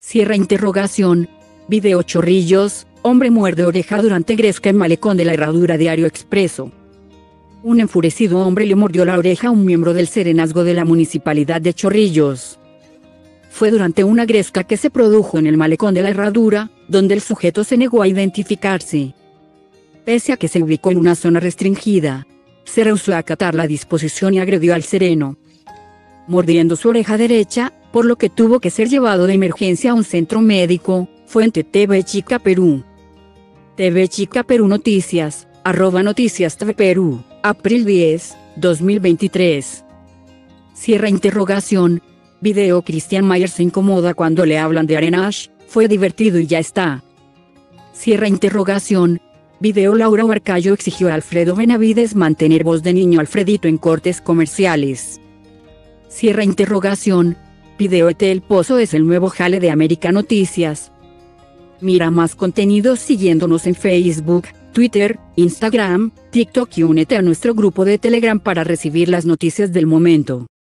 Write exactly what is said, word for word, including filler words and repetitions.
Cierra interrogación. Video Chorrillos, hombre muerde oreja durante gresca en malecón de la Herradura. Diario Expreso. Un enfurecido hombre le mordió la oreja a un miembro del serenazgo de la municipalidad de Chorrillos. Fue durante una gresca que se produjo en el malecón de la Herradura, donde el sujeto se negó a identificarse. Pese a que se ubicó en una zona restringida, se rehusó a acatar la disposición y agredió al sereno, mordiendo su oreja derecha, por lo que tuvo que ser llevado de emergencia a un centro médico. Fuente T V Chica Perú. T V Chica Perú Noticias, arroba Noticias T V Perú, abril diez, dos mil veintitrés. Cierra interrogación. Video Christian Mayer se incomoda cuando le hablan de Arenash, fue divertido y ya está. Cierra interrogación. Video Laura Huarcayo exigió a Alfredo Benavides mantener voz de niño Alfredito en cortes comerciales. Cierra interrogación. Video Etel Pozo es el nuevo jale de América Noticias. Mira más contenidos siguiéndonos en Facebook, Twitter, Instagram, TikTok y únete a nuestro grupo de Telegram para recibir las noticias del momento.